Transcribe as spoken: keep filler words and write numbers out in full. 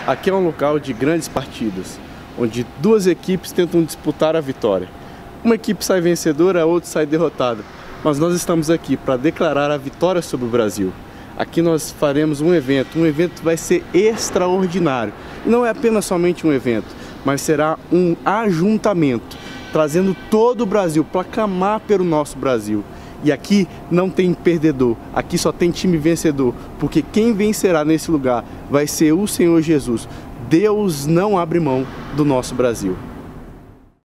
Aqui é um local de grandes partidas, onde duas equipes tentam disputar a vitória. Uma equipe sai vencedora, a outra sai derrotada. Mas nós estamos aqui para declarar a vitória sobre o Brasil. Aqui nós faremos um evento, um evento que vai ser extraordinário. E não é apenas somente um evento, mas será um ajuntamento, trazendo todo o Brasil para clamar pelo nosso Brasil. E aqui não tem perdedor, aqui só tem time vencedor, porque quem vencerá nesse lugar vai ser o Senhor Jesus. Deus não abre mão do nosso Brasil.